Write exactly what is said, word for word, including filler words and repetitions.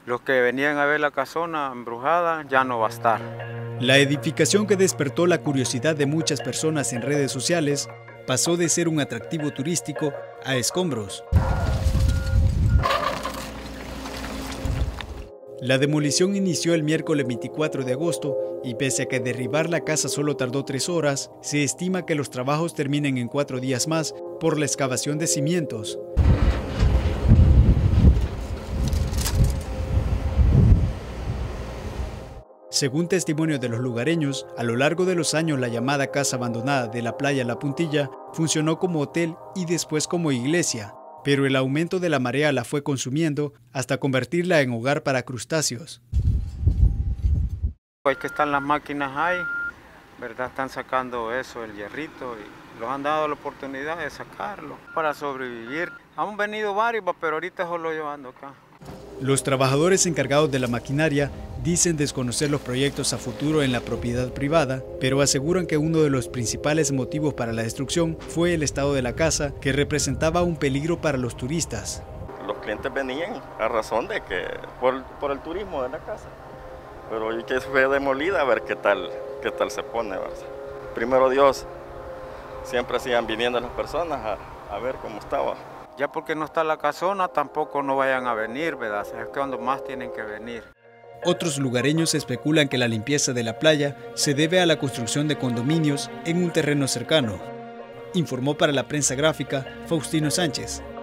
Los que venían a ver la casona embrujada ya no va a estar. La edificación que despertó la curiosidad de muchas personas en redes sociales pasó de ser un atractivo turístico a escombros. La demolición inició el miércoles veinticuatro de agosto y pese a que derribar la casa solo tardó tres horas, se estima que los trabajos terminen en cuatro días más por la excavación de cimientos. Según testimonios de los lugareños, a lo largo de los años la llamada casa abandonada de la playa La Puntilla funcionó como hotel y después como iglesia, pero el aumento de la marea la fue consumiendo hasta convertirla en hogar para crustáceos. Hay que están las máquinas ahí, ¿verdad? Están sacando eso, el hierrito, y los han dado la oportunidad de sacarlo para sobrevivir. Han venido varios, pero ahorita solo yo ando acá. Los trabajadores encargados de la maquinaria dicen desconocer los proyectos a futuro en la propiedad privada, pero aseguran que uno de los principales motivos para la destrucción fue el estado de la casa, que representaba un peligro para los turistas. Los clientes venían a razón de que por, por el turismo de la casa, pero hoy que fue demolida, a ver qué tal, qué tal se pone, ¿verdad? Primero Dios, siempre sigan viniendo las personas a, a ver cómo estaba. Ya porque no está la casona, tampoco no vayan a venir, ¿verdad? Es cuando más tienen que venir. Otros lugareños especulan que la limpieza de la playa se debe a la construcción de condominios en un terreno cercano. Informó para la prensa gráfica Faustino Sánchez.